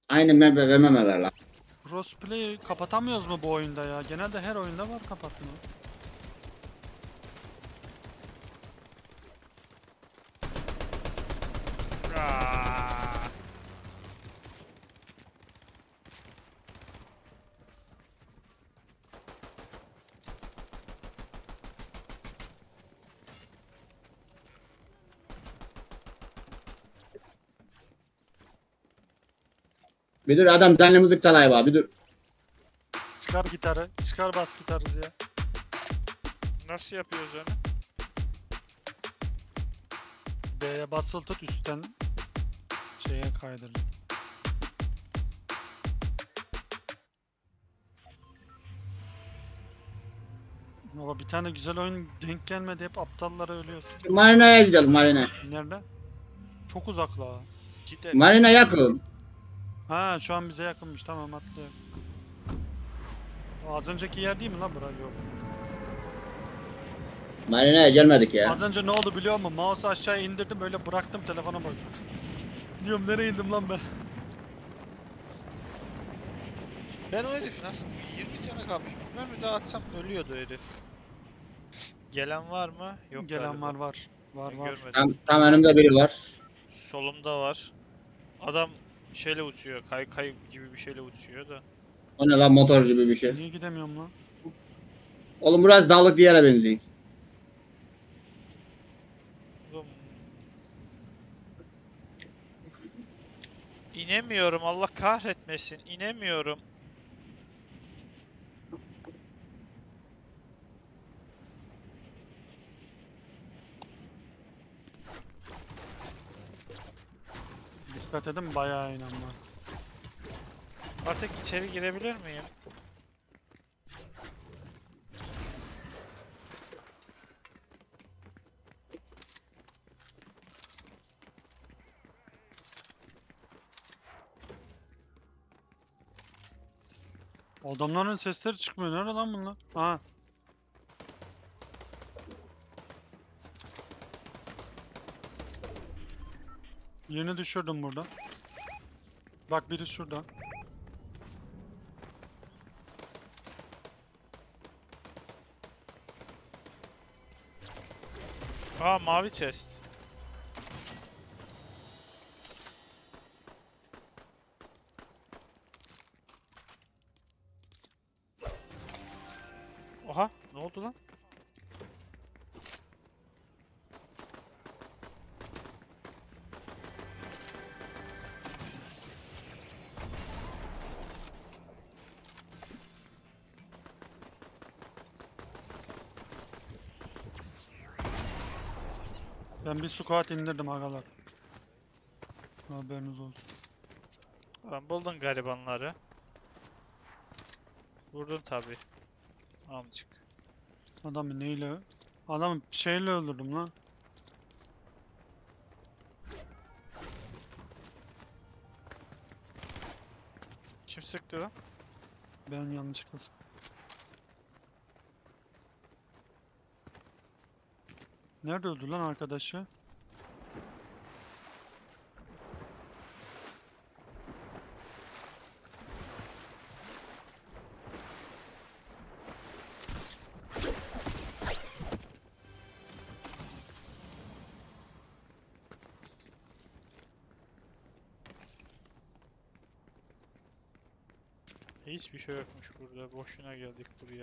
Aynı map vermemeler lan. Crossplay kapatamıyoruz mu bu oyunda ya? Genelde her oyunda var kapatma. Aa, Bir dur adam canlı müzik çalay var bir dur. Çıkar gitarı. Çıkar bas gitarız ya. nasıl yapıyoruz onu? B'ye basılı tut üstten şeye kaydır. Baba bir tane güzel oyun denk gelmedi, hep aptallara ölüyorsun. Şu Marina'ya gidelim Marina. Nerede? Çok uzakla. Gidelim. Marina yakın. Ha şu an bize yakınmış, tamam atlıyorum. Az önceki yer değil mi lan bura? Yok. Marina'ya gelmedik ya. Az önce ne oldu biliyor musun? Mouse'u aşağıya indirdim, öyle bıraktım, telefona bak. Diyorum nereye indim lan ben? Ben o herif nasıl 20 canı kalmış. Ben daha atsam ölüyordu herif. Gelen var mı? Yok Gelen galiba. var var. Var Ben var. görmedim. Tam önümde biri var. Solumda var. Adam şeyle uçuyor. Kay gibi bir şeyle uçuyor da. O ne lan motor gibi bir şey. Niye gidemiyorum lan? Oğlum burası dağlık bir yere benziyor. Oğlum. İnemiyorum, Allah kahretmesin. İnemiyorum. Dikkat edin, bayağı inen var. Artık içeri girebilir miyim? Adamların sesleri çıkmıyor. Nerede lan bunlar? Aha. Yeni düşürdüm burada. Bak biri şurada. Aa, mavi chest. Oha, ne oldu lan? Ben bir squat indirdim agalar. Haberiniz olsun. Lan buldun garibanları. Vurdun tabi. Amcık. Adamı neyle? Adamı şeyle öldürdüm lan. Kim sıktı lan? Ben yanlışlıkla sıktım. Nerede öldü lan arkadaşı? Hiçbir şey yokmuş burada. Boşuna geldik buraya.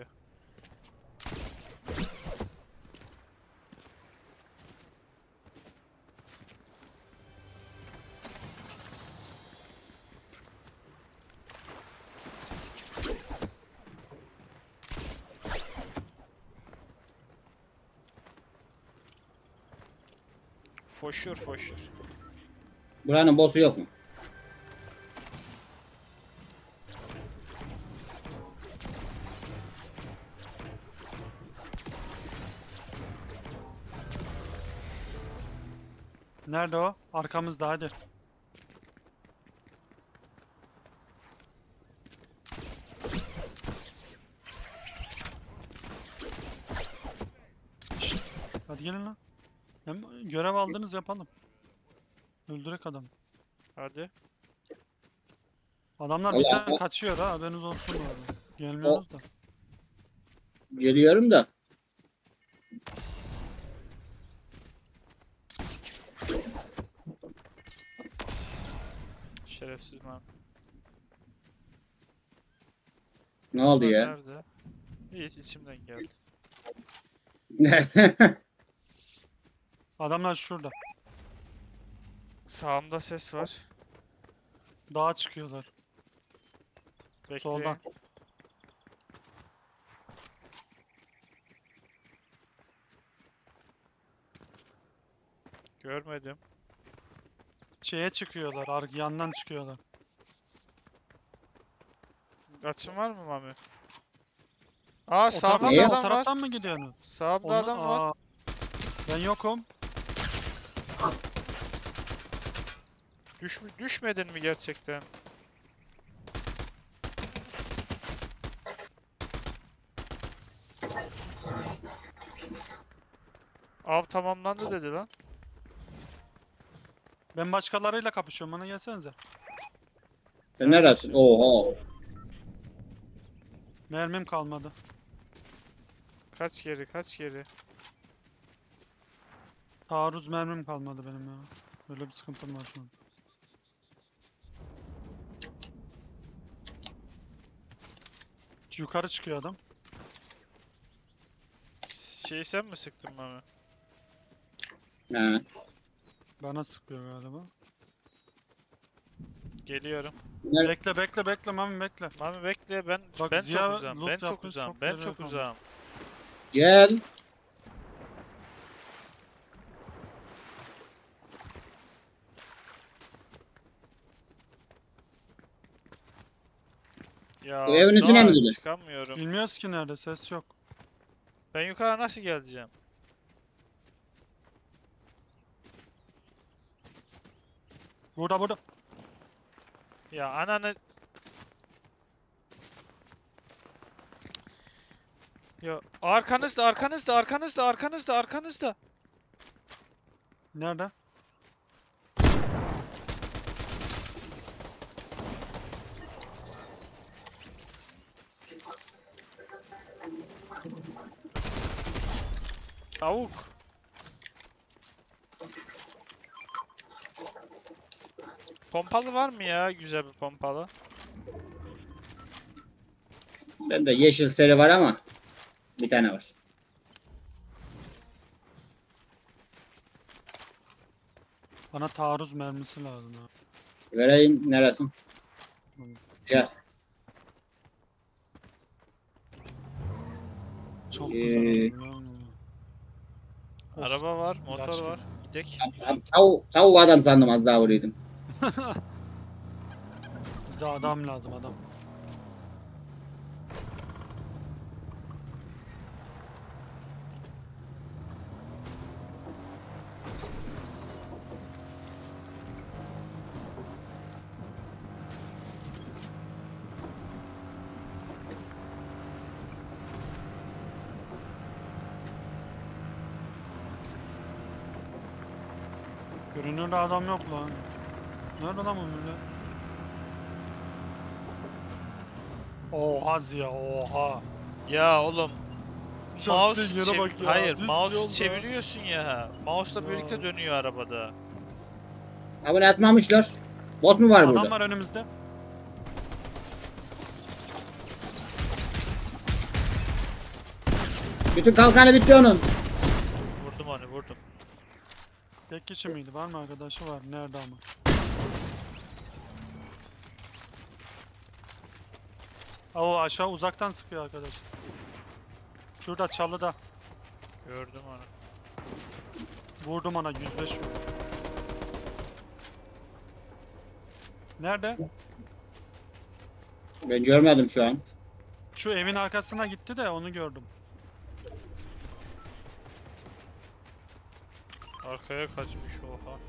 Foşur foşur. Buranın boss'u yok mu? Nerede o? Arkamızda, hadi. Şşt, hadi gelin lan. Hem görev aldınız, yapalım. Öldürek adam. Hadi. Adamlar Allah bizden Allah. kaçıyor ha, haberiniz olsun bu arada. Gelmiyoruz da. Geliyorum da. Şerefsiz lan. Ne oldu Bunlar ya? nerede? Hiç içimden geldi. Adamlar şurada. Sağımda ses var. Dağa çıkıyorlar. Bekleyin. Soldan. Görmedim. Şeye çıkıyorlar. Yandan çıkıyorlar. Açın var mı Mami? Aa O sağımda taraftan, Ne? o adam var. taraftan mı gidiyorsunuz? Sağımda Ondan- adam var. Aa, ben yokum. Düşmedin mi gerçekten? Av tamamlandı dedi lan. Ben başkalarıyla kapışıyorum. Bana gelsenize. Sen neresin? Oha. Mermim kalmadı. Kaç geri kaç geri. Taarruz mermim kalmadı benim ya. Böyle bir sıkıntım var şu an. Yukarı çıkıyor adam. Şey sen mi sıktın Mami? Ha. Bana sıkıyor galiba. Geliyorum. Bekle Mami bekle. Mami bekle ben Bak, ben Ziya çok uzağım. loot Ben çok yapmış, uzağım. çok Ben nereye çok kalmış. uzağım. Gel. Ya Bu evin içine mi daha gidiyor? çıkamıyorum. Bilmiyoruz ki nerede, ses yok. Ben yukarı nasıl geleceğim? Burada. Ya ananı... Ya arkanızda. Nerede? Tavuk. Pompalı var mı ya? Güzel bir pompalı. Bende yeşil seri var ama bir tane var. Bana taarruz mermisi lazım ya. Vereyim neresin? Gel. Çok Ee, güzel oldu lan. Of, Araba var, ilaç motor gibi. var. Gidek. Tavuk adam sandım az daha vuruyordum. Bize adam lazım, adam. Görünürde adam yok lan. Nerede lan bu millet? Oha Ziya, oha. Ya oğlum. Çarptığın yere bak ya, Hayır, düz mouse yolda. çeviriyorsun ya. Mouse'la Ya. birlikte dönüyor arabada. Abone atmamışlar. Bot mu var Adam burada? var önümüzde. Bütün kalkanı bitti onun. Vurdum onu, vurdum. Tek kişi miydi? Var mı arkadaşı var? Nerede ama? O aşağı uzaktan sıkıyor arkadaş. Şurada çalıda. Gördüm onu. Vurdum ona 105 vurdum. Nerede? Ben görmedim şu an. Şu evin arkasına gitti de onu gördüm. Arkaya kaçmış oha.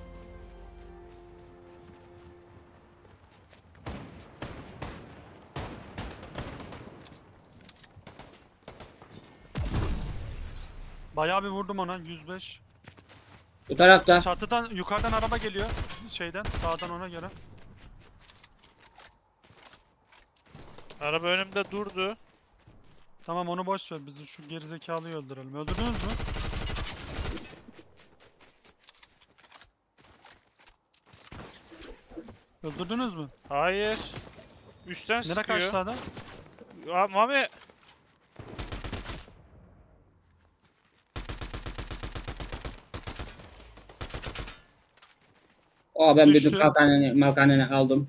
Bayağı bir vurdum ona 105. Bu tarafta. Çatıdan yukarıdan araba geliyor. Şeyden sağdan ona göre. Araba önümde durdu. Tamam onu boş ver. Bizi şu gerizekalıyı öldürelim. Öldürdünüz mü? Öldürdünüz mü? Hayır. Üstten Nereye sıkıyor. kaçtı adam? Ya Mami. O ben Düştü. bir malkaneni aldım.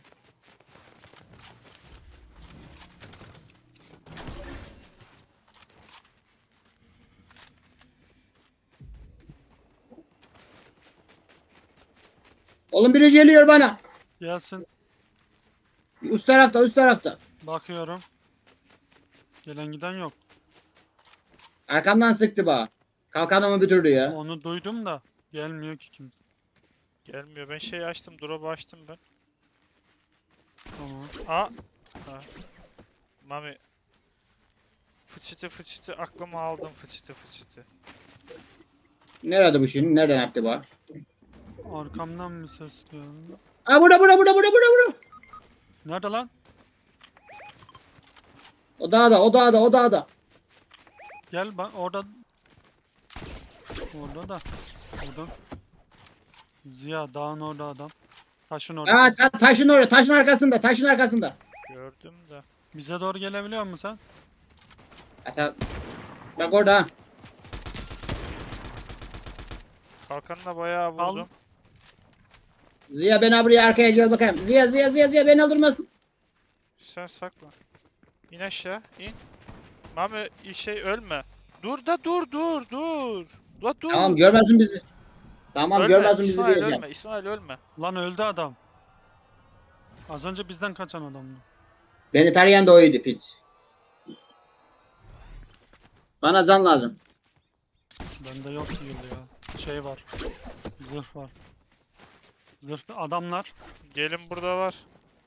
Oğlum biri geliyor bana. Gelsin. Üst tarafta, üst tarafta. Bakıyorum. Gelen giden yok. Arkamdan sıktı bana. Kalkanımı bitirdi ya. Onu duydum da gelmiyor ki kimse. Gelmiyor. Ben şey açtım. Drop'u açtım ben. Tamam. Aa. Ha. Mami. Fıçıtı fıçıtı aklıma aldım fıçıtı fıçıtı. Nerede bu şimdi? Nereden attı bana? Arkamdan mı ses geldi? Aa burada. Nerede lan? O dağda. Gel bak orada. Orada da. Orada. Ziya dağın orada adam. Taşın orada. Aa taşın oraya, taşın arkasında. Gördüm de. Bize doğru gelebiliyor musun sen? Hatta bak orada. Ha. Kalkanla bayağı Al. vurdum. Ziya beni buraya arkaya gel bakayım. Ziya beni öldürmesin. Sen saklan. İn aşağı in. Mami şey ölme. Dur da dur. La dur. Tamam görmesin bizi. Tamam Ölme, görmesin bizi İsmail diyeceğim. ölme. İsmail ölme. Lan öldü adam. Az önce bizden kaçan adamdı. Beni tarayan da oydu piç. Bana can lazım. Bende yok değil ya. Şey var. Zırh var. Zırhlı adamlar. Gelin burada var.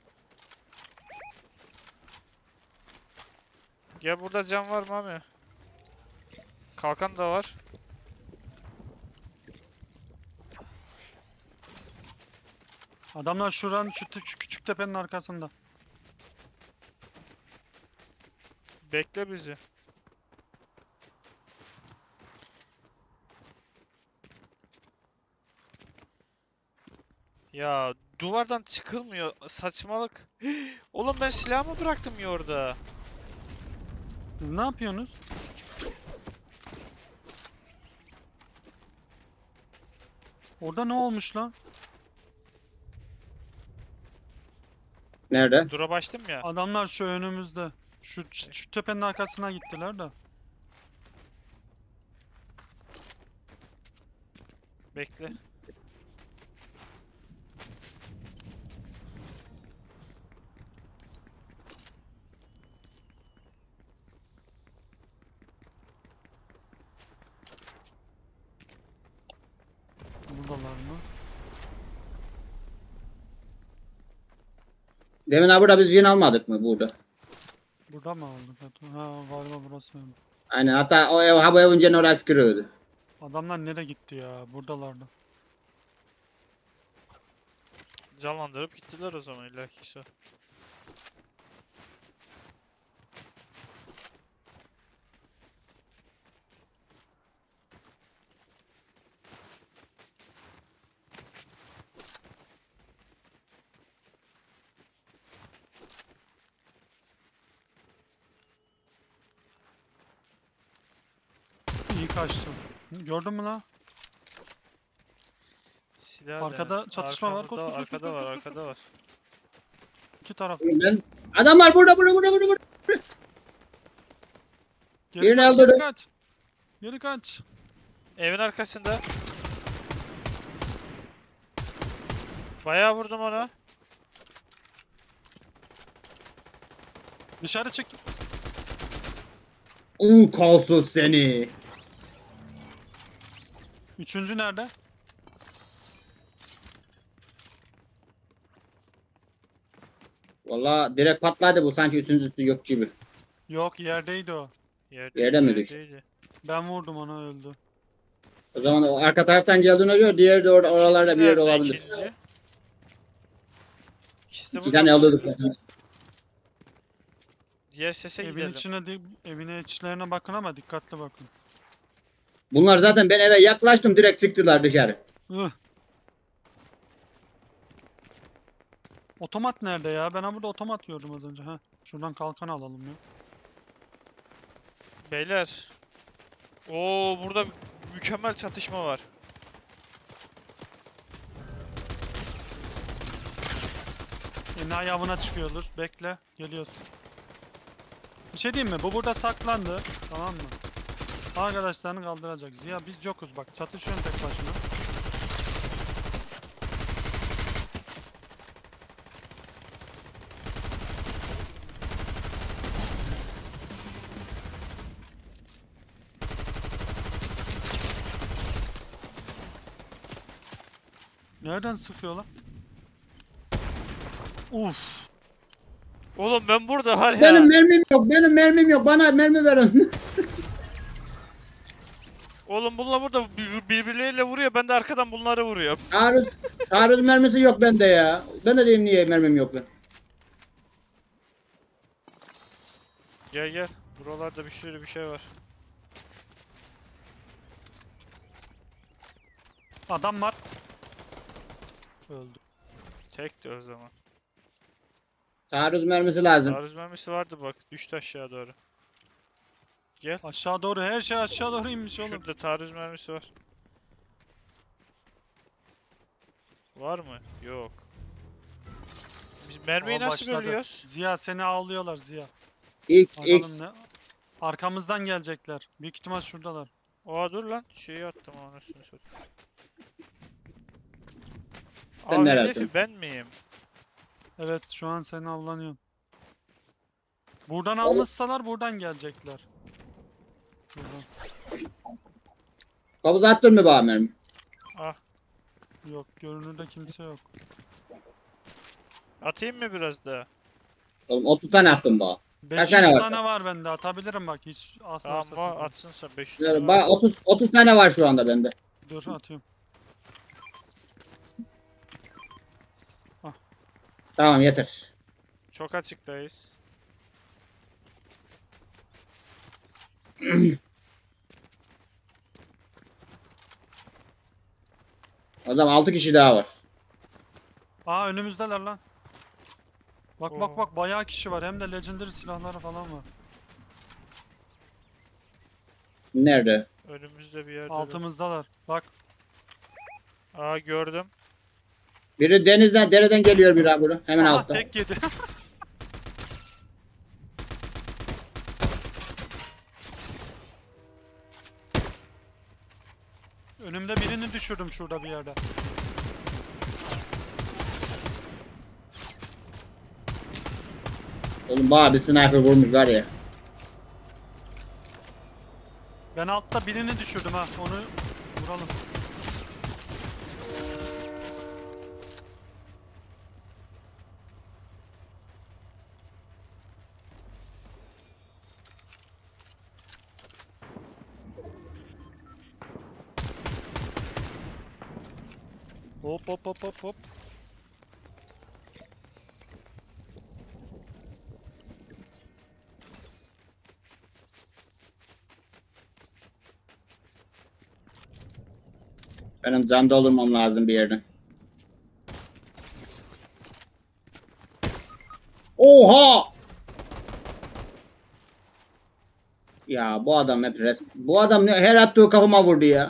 Gel burada cam var Mami. Kalkan da var. Adamlar şuranın şu küçük tepenin arkasında. Bekle bizi. Ya duvardan çıkılmıyor. Saçmalık. Oğlum ben silahımı bıraktım ya orada. Siz ne yapıyorsunuz? Orada ne olmuş lan? Nerede? Dura başladım ya. Adamlar şu önümüzde. Şu tepenin arkasına gittiler de. Bekle. Buradalar mı? Demin ha burada biz win almadık mı burada? Burada mı aldık? Ha galiba burası. Aynen hatta o ev ha bu evin canı orası kırıyordu. Adamlar nereye gitti ya? Buradalardı. Canlandırıp gittiler o zaman illaki. İyi kaçtı. Gördün mü lan? Silah Arkada dene. çatışma var. Arkamda- Koş, koş, koş, arkada koş, var, koş, koş, arkada var. İki taraf. Ben... Adamlar burada. Geri Birini kaç, öldürdüm. geri kaç. Geri kaç. Evin arkasında. Bayağı vurdum ona. Dışarı çık. Kolsuz seni. Üçüncü nerede? Valla direkt patladı bu sanki üçüncüsü yok gibi. Yok yerdeydi o. Yerde mi düştü? Yerdeydi. Ben vurdum ona öldü. O zaman o arka taraftan geldiğine göre diğeri de orada oralarda İkincisi bir yerde nerede, olabilir. ikinci? İkisi de İki burada tane mı? alıyorduk zaten. Diğer sese Evin gidelim. evine içlerine bakın ama dikkatli bakın. Bunlar zaten ben eve yaklaştım direkt çıktılar dışarı. Ih. Otomat nerede ya? Ben burada otomat gördüm az önce. Ha. Şuradan kalkan alalım ya. Beyler. Oo, burada mükemmel çatışma var. Enayi avına çıkıyordur. Bekle. Geliyoruz. Bir şey diyeyim mi? Bu burada saklandı. Tamam mı? Arkadaşlarını kaldıracak. Ziya biz yokuz bak. Çatışıyorum tek başına. Nereden sıkıyorlar? Uf. Oğlum ben burada var ya. Benim mermim yok. Benim mermim yok. Bana mermi verin. Oğlum bunlar burada birbirleriyle vuruyor. Ben de arkadan bunları vuruyorum. Taarruz mermisi yok bende ya. Ben de diyeyim niye mermim yok ben. Gel gel. Buralarda bir sürü bir şey var. Adam var. Öldü. Tekti o zaman. Taarruz mermisi lazım. Taarruz mermisi vardı bak. Düştü aşağı doğru. Gel. Aşağı doğru her şey aşağı doğru inmiş oğlum. Şurada taarruz mermisi var. Var mı? Yok. Biz mermiyi Ama nasıl başladı. bölüyoruz? Ziya seni ağlıyorlar Ziya. X Bakalım X. ne? Arkamızdan gelecekler. Büyük ihtimal şuradalar. Oha dur lan. Şeyi attım anasını satayım. Ben Aa, nerede? hedefi ben miyim? Evet şu an seni avlanıyorum. Buradan almışsalar buradan gelecekler. Buradan. Kabuz attın mı bana mermi? Ah. Yok görünürde kimse yok. Atayım mı biraz daha? Oğlum 30 tane attım bana. 500 tane var? tane var bende atabilirim bak hiç asla Tamam atsın sen 500 Yani tane var. 30 tane var şu anda bende. Dur atıyorum. Tamam yeter. Çok açıktayız. O zaman 6 kişi daha var. Aa önümüzdeler lan. Bak Oo. bak bak bayağı kişi var hem de legendary silahları falan var. Nerede? Önümüzde bir yerde. Altımızdalar. Bak Aa gördüm. Biri denizden, dereden geliyor biri abi burada. Hemen aha altta. tek yedi. Önümde birini düşürdüm şurada bir yerde. Oğlum bana bir sniper vurmuş var ya. Ben altta birini düşürdüm ha. Onu vuralım. Hop hop hop hop hop. Benim can doldurmam lazım bir yerden. Oha! Ya bu adam hep Bu adam her attığı kafama vurdu ya.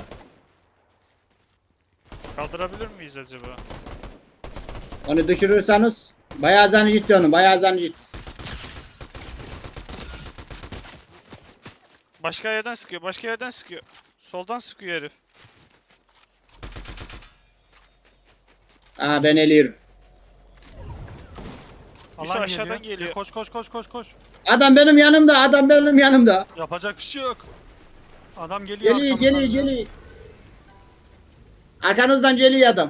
Kaldırabilir miyiz acaba? Onu düşürürseniz bayağı canı gitti onun. Bayağı canı gitti. Başka yerden sıkıyor. Başka yerden sıkıyor. Soldan sıkıyor herif. Aa ben eliyorum. Birisi Alan aşağıdan geliyor. geliyor. Koş koş koş koş koş. Adam benim yanımda. Adam benim yanımda. Yapacak bir şey yok. Adam geliyor Geliyor arkamızdan. geliyor geliyor. Arkanızdan geliyor adam.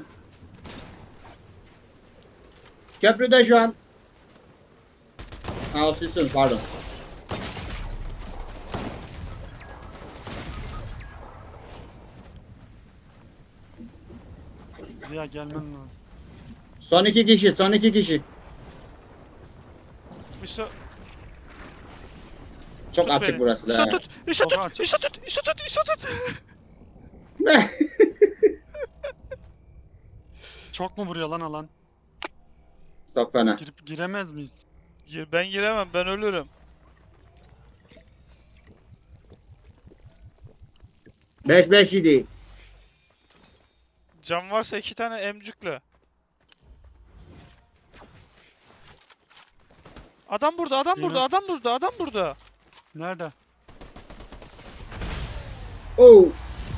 Köprüde şu an. Aa sizsiniz pardon. Ziya gelmen lazım. Son 2 kişi. Son 2 kişi. Bir so Çok Tut açık beni. burası İşte da. tut. İşte Çok tut. açık. İşte tut. İşte tut. İşte tut. Çok mu vuruyor lan alan? Çok fena. Giremez miyiz? Ben giremem. Ben ölürüm. 5-5 idi. Cam varsa 2 tane emcükle. Adam burada. Adam burada. Adam burada. Adam burada. Nerede? Oo.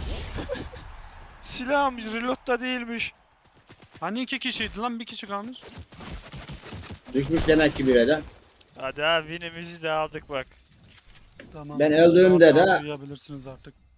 Silahım reload'da değilmiş. Hani 2 kişiydi lan, bir kişi kalmış. Düşmüş demek ki bire de. Hadi abi winimizi de aldık bak. Tamam. Ben öldüğümde Rahat rahat de- uyuyabilirsiniz artık.